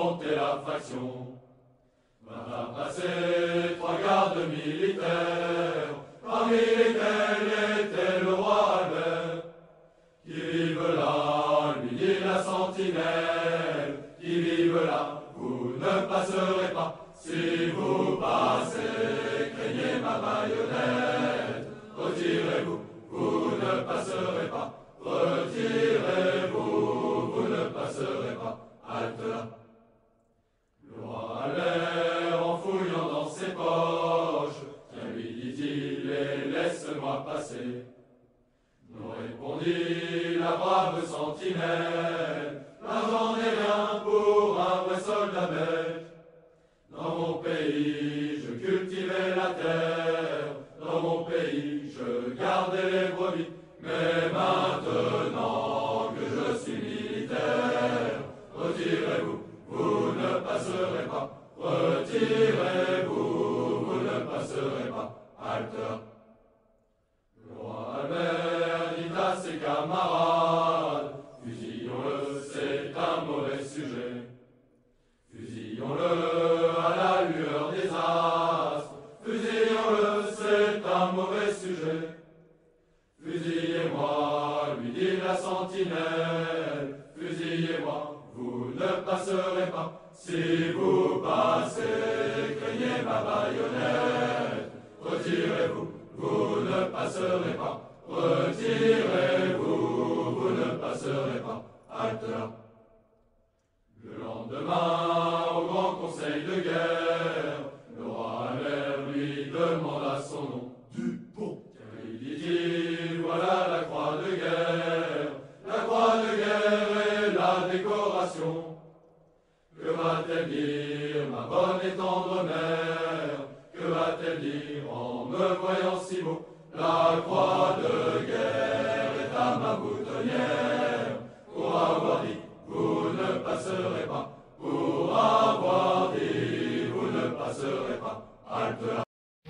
monter la faction. Va passer 3 gardes militaires, parmi lesquels était le roi Albert. Qui vive là, lui dit la sentinelle, qui vive là, vous ne passerez pas. Si vous passez, craignez ma baïonnette. Retirez-vous, vous ne passerez pas. Retirez-vous, vous ne passerez pas. Halte là. Le roi Albert, en fouillant dans ses poches, tiens, lui dit-il, et laisse-moi passer. Non, répondit la brave sentinelle, l'argent n'est rien pour un vrai soldat bête. Dans mon pays, je cultivais la terre, dans mon pays, je gardais les brebis, mais maintenant que je suis militaire, retirez-vous, vous ne passerez pas, retirez-vous, vous ne passerez pas, halte. Le roi Albert dit à ses camarades, fusillons-le, c'est un mauvais sujet. Fusillons-le à la lueur des astres, fusillons-le, c'est un mauvais sujet. Fusillez-moi, lui dit la sentinelle, fusillez-moi, vous ne passerez pas. Si vous passez, craignez ma baïonnette. Retirez-vous, vous ne passerez pas. Retirez-vous, vous ne passerez pas. Halte là. Le lendemain, au grand conseil de guerre, le roi Albert lui demanda son nom. Dupont. Car il dit, voilà la croix de guerre. La croix de guerre et la décoration. Que va-t-elle dire, ma bonne et tendre mère? Que va-t-elle dire en me voyant si beau? La croix de guerre est à ma boutonnière. Pour avoir dit, vous ne passerez pas. Pour avoir dit, vous ne passerez pas. Halte là.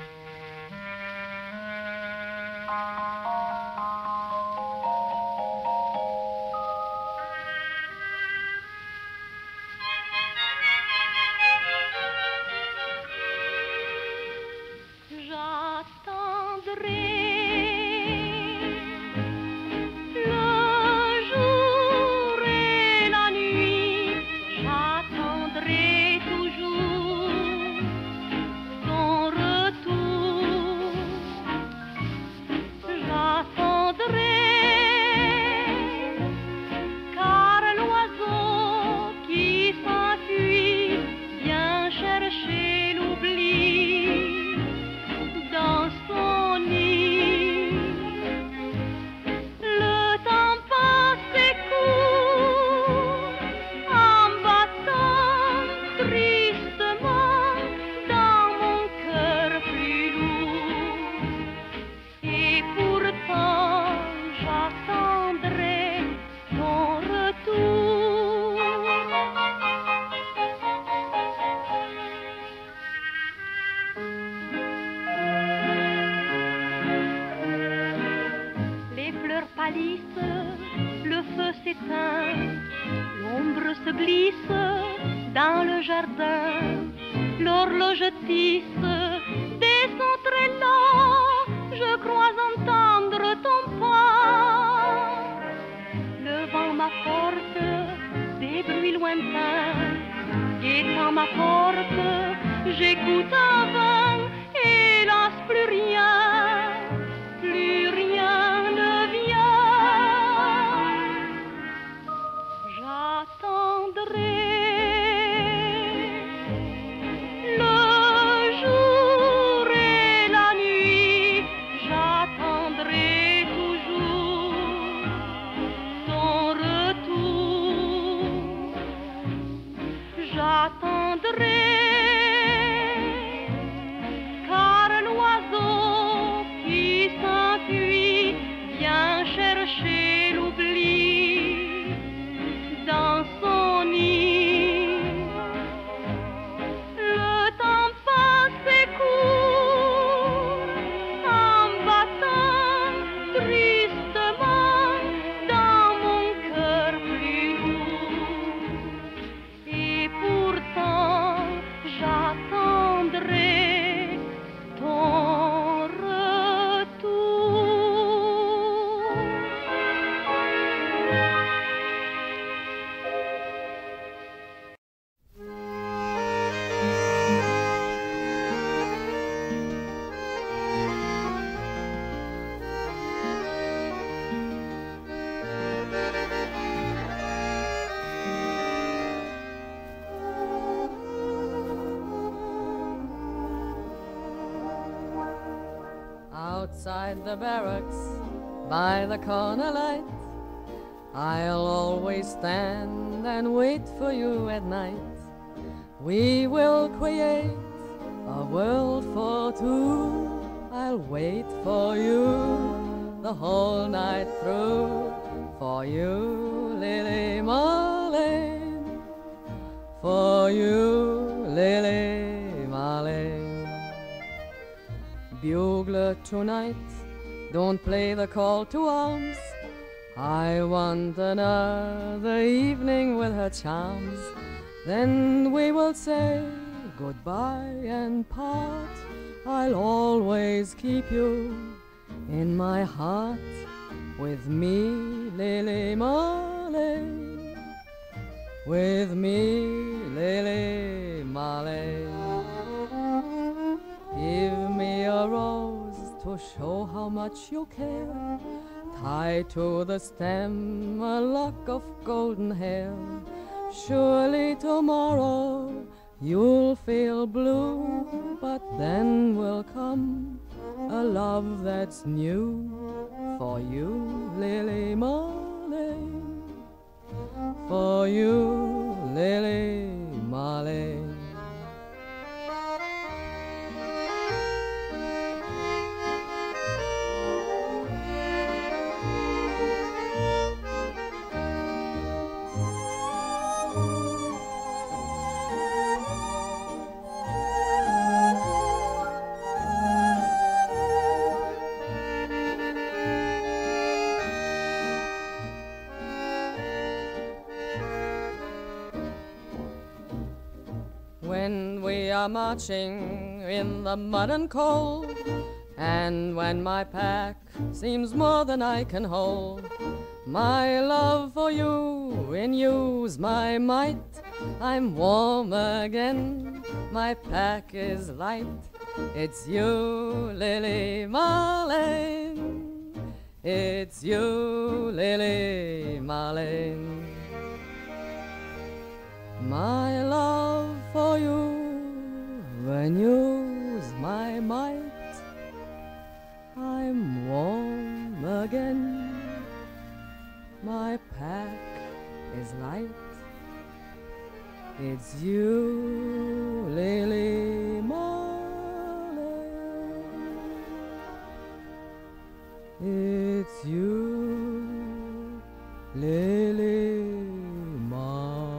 Le feu s'éteint, l'ombre se glisse dans le jardin, l'horloge tisse des sons très lents, je crois entendre ton pas. Le vent m'apporte des bruits lointains, guettant ma porte, j'écoute un vin, hélas plus rien ne vient. J'attendrai le jour et la nuit, j'attendrai toujours ton retour. J'attendrai, car l'oiseau qui s'enfuit vient chercher l'oubli dans son nid. Le temps passe et court en battant tristement dans mon cœur plus lourd. Et pour beside the barracks, by the corner light. I'll always stand and wait for you at night. We will create a world for two. I'll wait for you the whole night through. For you, Lily Marlene. For you, Lily Marlene. Bugler tonight, don't play the call to arms. I want another evening with her charms. Then we will say goodbye and part. I'll always keep you in my heart. With me, Lily Marlene. With me, Lily Marlene. Give me a rose to show how much you care. Tie to the stem a lock of golden hair. Surely tomorrow you'll feel blue, but then will come a love that's new. For you, Lily Marlene. For you, Lily Marlene. When we are marching in the mud and cold, and when my pack seems more than I can hold, my love for you in you's my might. I'm warm again, my pack is light. It's you, Lily Marlene. It's you, Lily Marlene. My love for you renews my might. I'm warm again, my pack is light. It's you, Lily Marlene. It's you, Lily Marlene.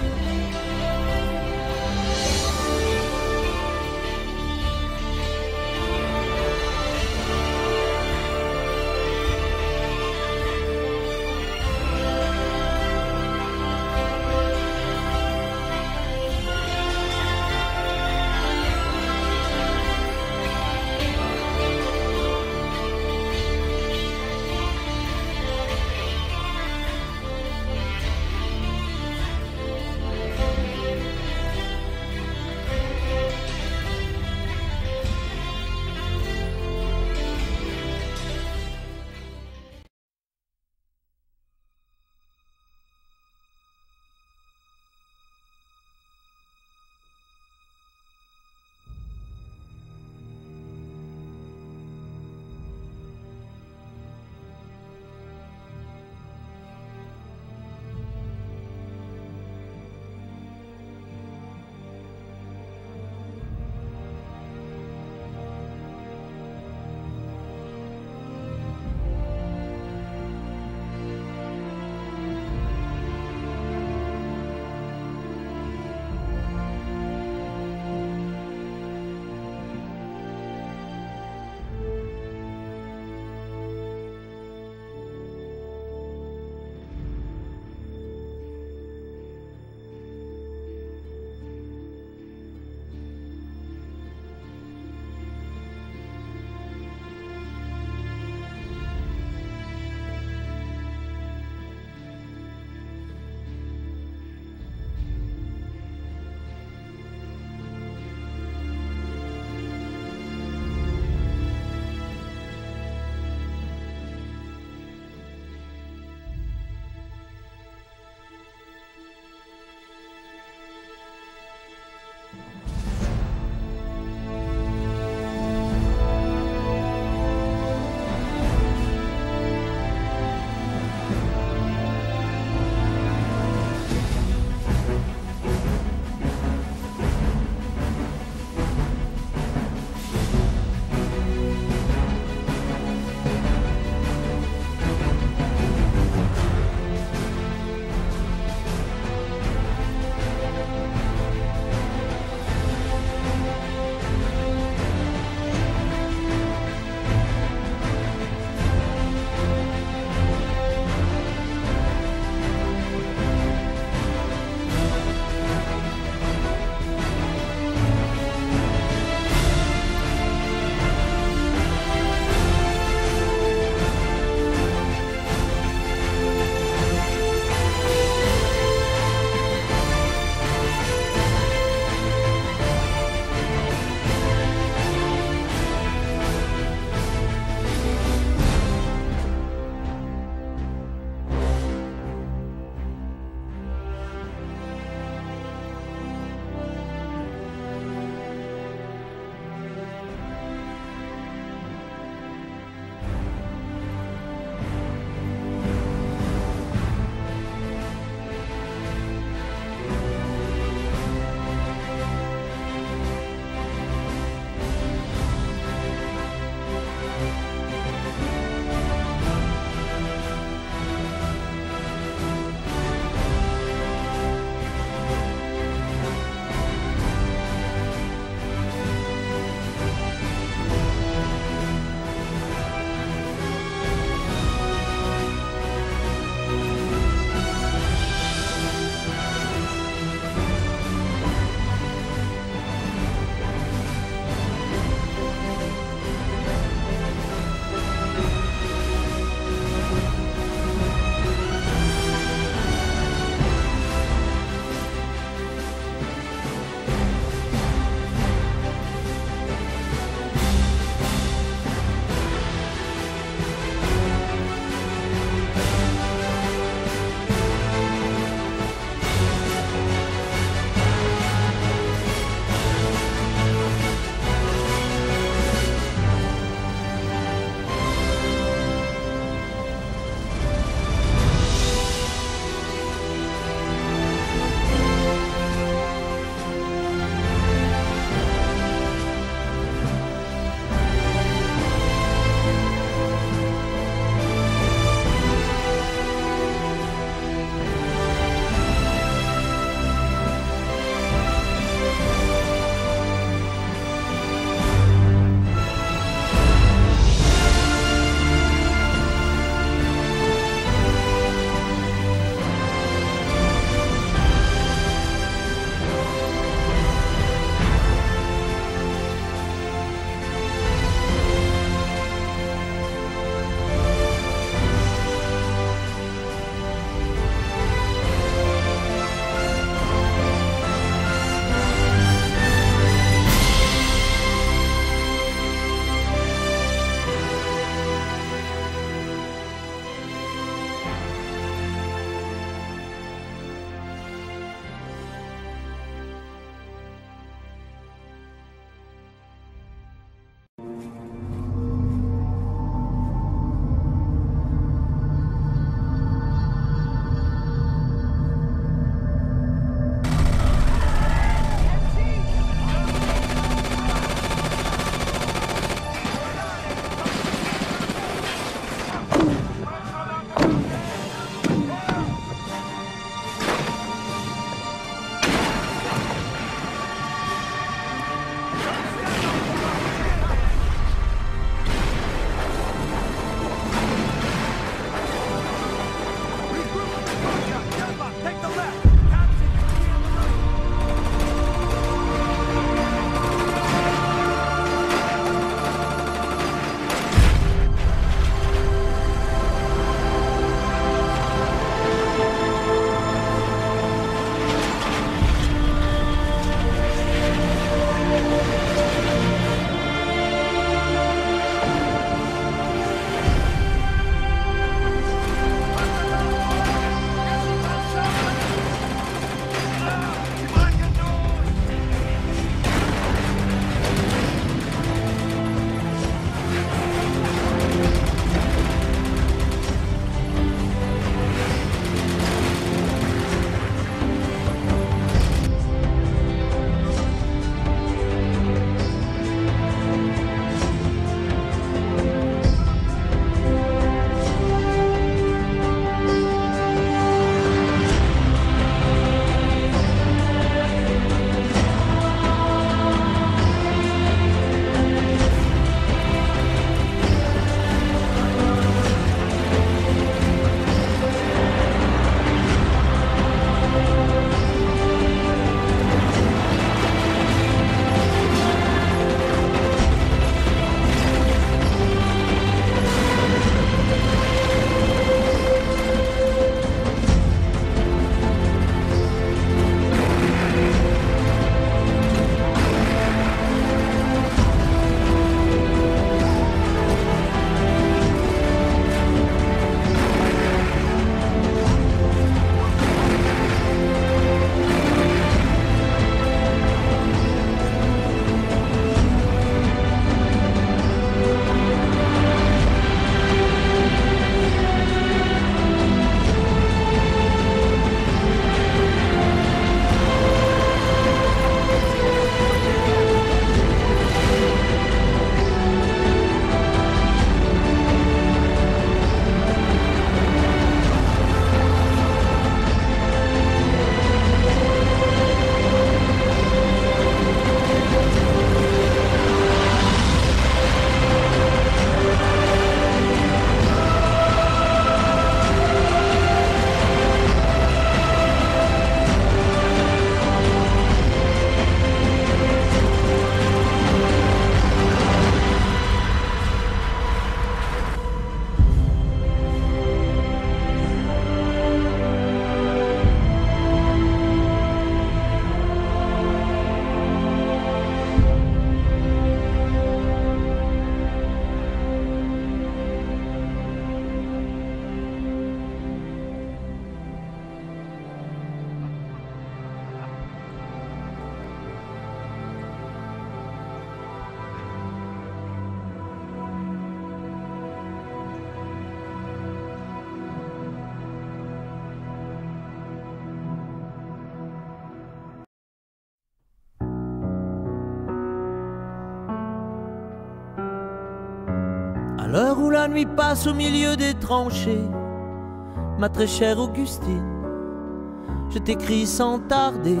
À l'heure où la nuit passe au milieu des tranchées, ma très chère Augustine, je t'écris sans tarder.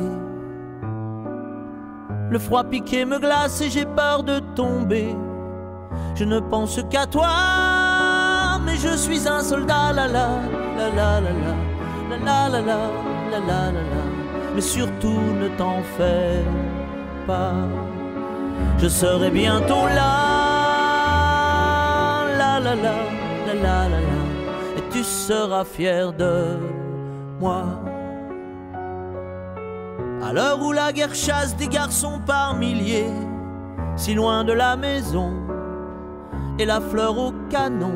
Le froid piqué me glace et j'ai peur de tomber. Je ne pense qu'à toi, mais je suis un soldat, la la la la la la la la la la la la. Mais surtout ne t'en fais pas, je serai bientôt là, la la la la la la la, et tu seras fier de moi. À l'heure où la guerre chasse des garçons par milliers, si loin de la maison et la fleur au canon,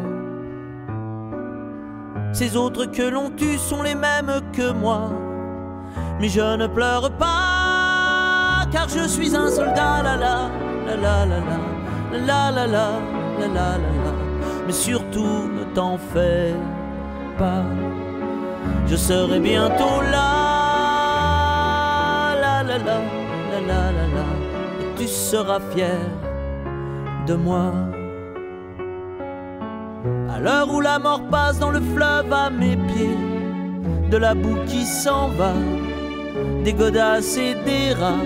ces autres que l'on tue sont les mêmes que moi. Mais je ne pleure pas, car je suis un soldat, la la la la la la la la la la la la. Mais surtout ne t'en fais pas, je serai bientôt là, la la la la la la la, et tu seras fier de moi. À l'heure où la mort passe dans le fleuve à mes pieds, de la boue qui s'en va, des godasses et des rats,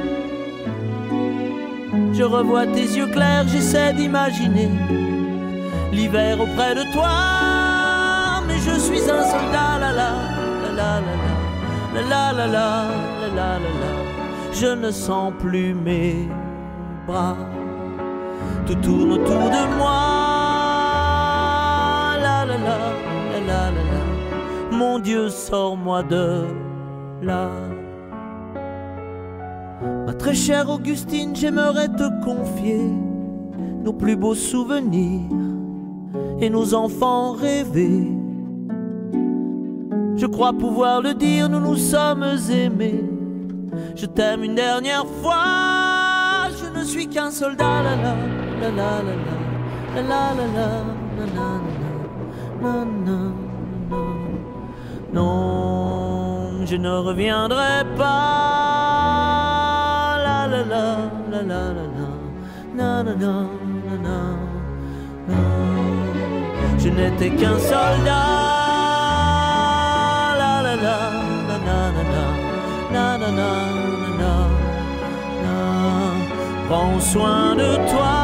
je revois tes yeux clairs, j'essaie d'imaginer l'hiver auprès de toi. Mais je suis un soldat, la la la la la la la la la la la. Je ne sens plus mes bras, tout tourne autour de moi, la la la la la la. Mon Dieu, sors-moi de là. Ma très chère Augustine, j'aimerais te confier nos plus beaux souvenirs et nos enfants rêvés. Je crois pouvoir le dire, nous nous sommes aimés. Je t'aime une dernière fois, je ne suis qu'un soldat, la la la la la la la la la la la. Non, je ne reviendrai pas, la la la la la la la la la. Je n'étais qu'un soldat, la la la la la la la la la. Prends soin de toi.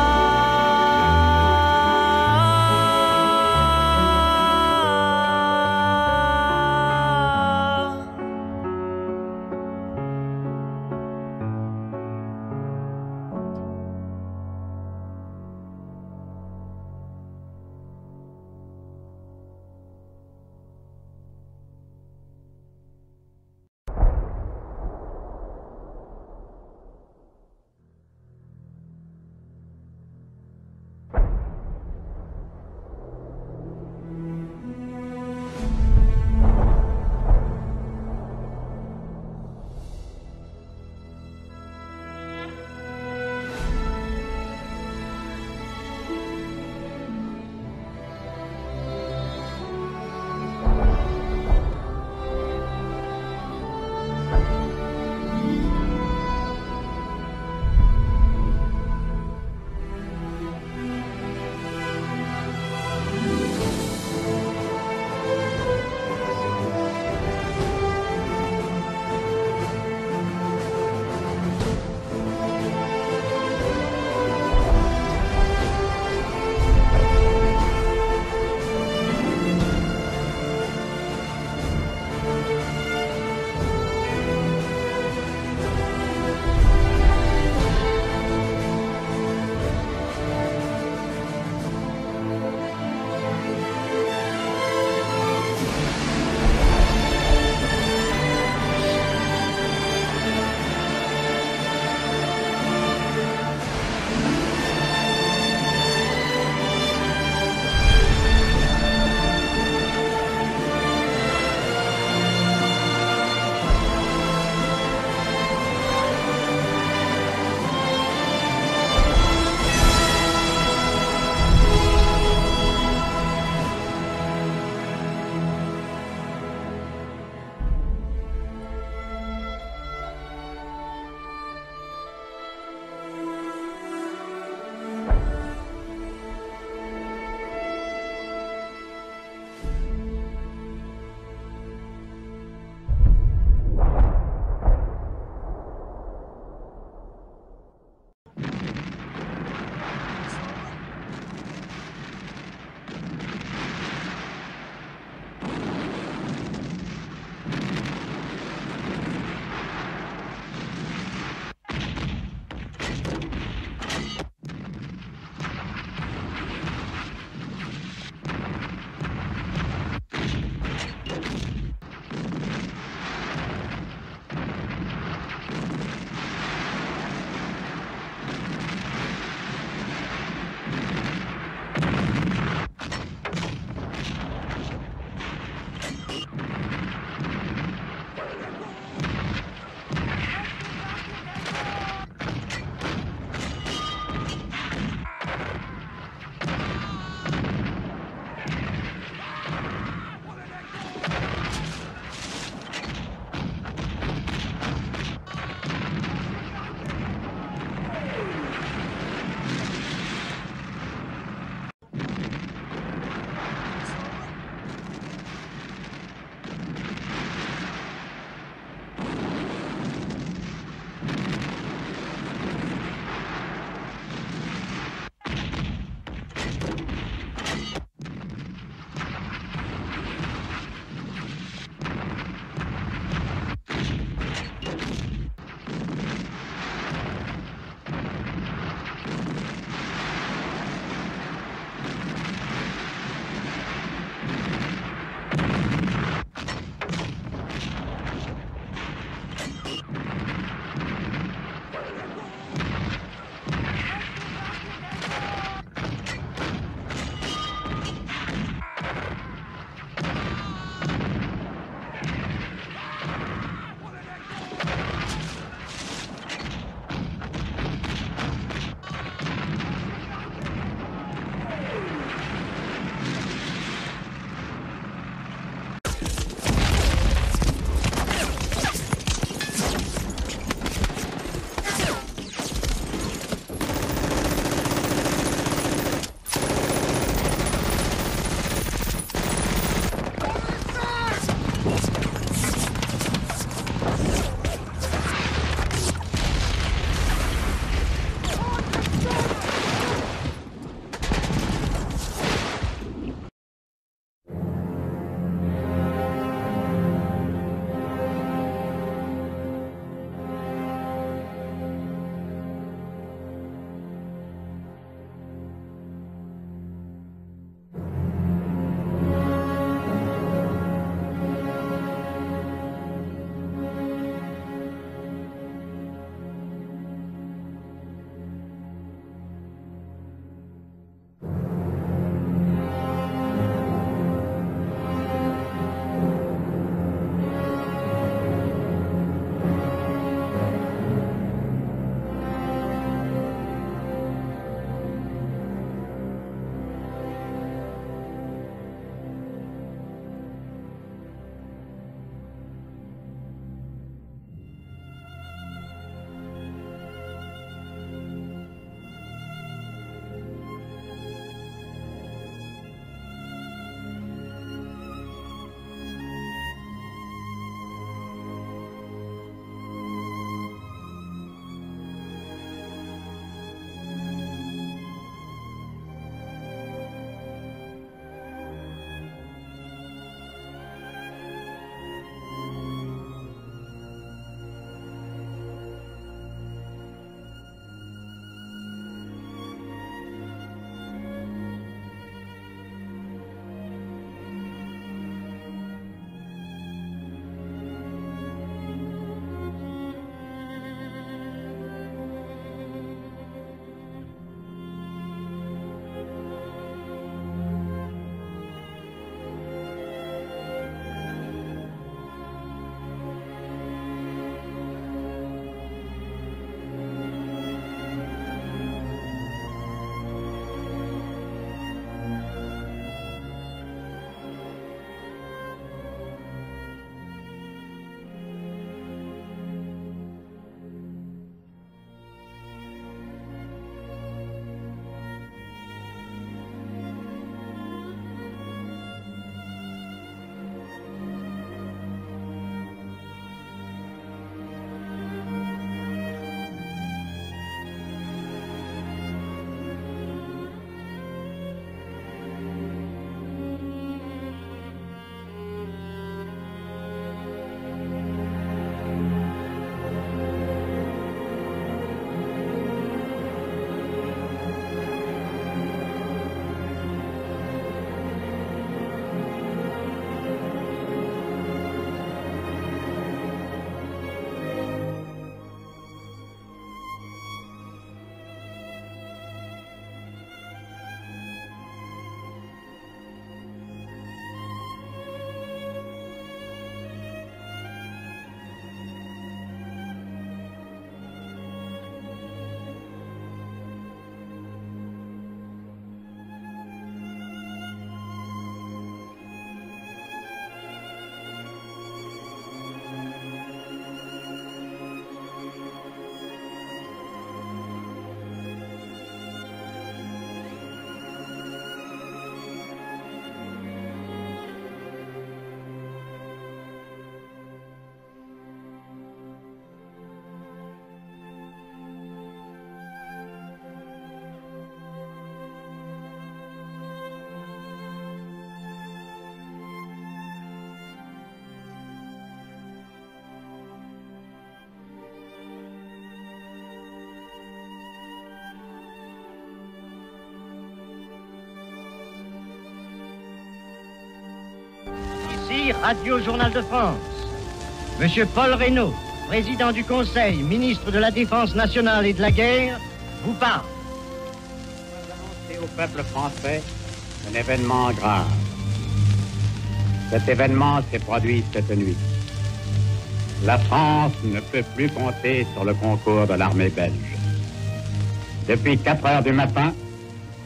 RFI, Radio Journal de France. Monsieur Paul Reynaud, président du Conseil, ministre de la Défense nationale et de la guerre, vous parle. Annoncer au peuple français un événement grave. Cet événement s'est produit cette nuit. La France ne peut plus compter sur le concours de l'armée belge. Depuis 4 heures du matin,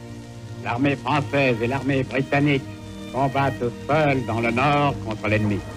l'armée française et l'armée britannique combattent seules dans le nord contre l'ennemi.